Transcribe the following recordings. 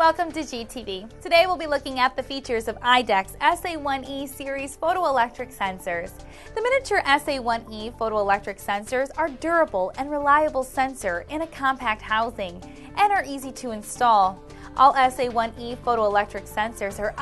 Welcome to GTV. Today we'll be looking at the features of IDEC's SA1E-Series photoelectric sensors. The miniature SA1E photoelectric sensors are durable and reliable sensor in a compact housing and are easy to install. All SA1E photoelectric sensors are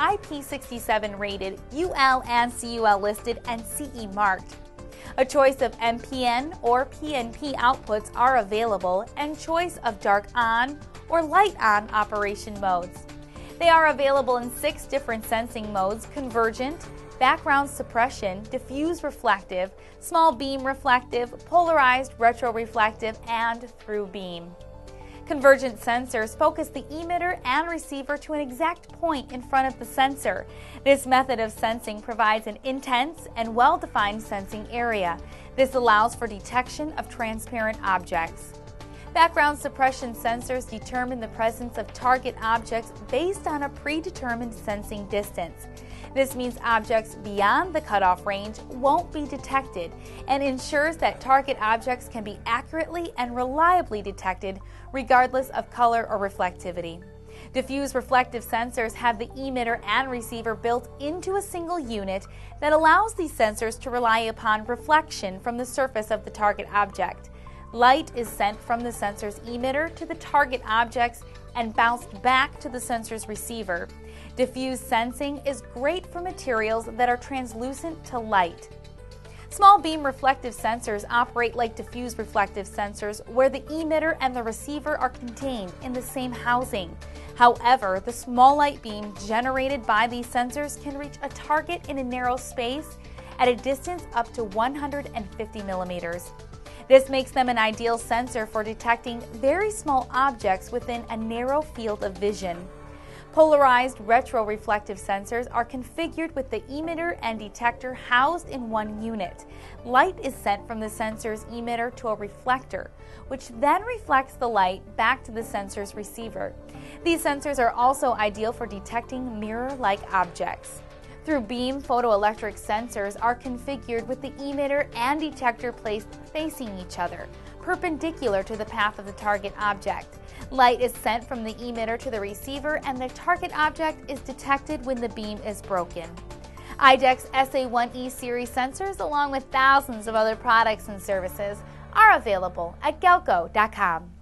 IP67 rated, UL and CUL listed, and CE marked. A choice of MPN or PNP outputs are available, and choice of dark on or light on operation modes. They are available in 6 different sensing modes: Convergent, background suppression, diffuse-reflective, small beam reflective, polarized retro-reflective, and through beam. Convergent sensors focus the emitter and receiver to an exact point in front of the sensor. This method of sensing provides an intense and well-defined sensing area. This allows for detection of transparent objects. Background suppression sensors determine the presence of target objects based on a predetermined sensing distance. This means objects beyond the cutoff range won't be detected and ensures that target objects can be accurately and reliably detected regardless of color or reflectivity. Diffuse-reflective sensors have the emitter and receiver built into a single unit that allows these sensors to rely upon reflection from the surface of the target object. Light is sent from the sensor's emitter to the target objects and bounced back to the sensor's receiver. Diffuse sensing is great for materials that are translucent to light. Small beam reflective sensors operate like diffuse reflective sensors, where the emitter and the receiver are contained in the same housing. However, the small light beam generated by these sensors can reach a target in a narrow space at a distance up to 150 millimeters. This makes them an ideal sensor for detecting very small objects within a narrow field of vision. Polarized retro-reflective sensors are configured with the emitter and detector housed in one unit. Light is sent from the sensor's emitter to a reflector, which then reflects the light back to the sensor's receiver. These sensors are also ideal for detecting mirror-like objects. Through beam photoelectric sensors are configured with the emitter and detector placed facing each other, perpendicular to the path of the target object. Light is sent from the emitter to the receiver, and the target object is detected when the beam is broken. IDEC's SA1E series sensors, along with thousands of other products and services, are available at Galco.com.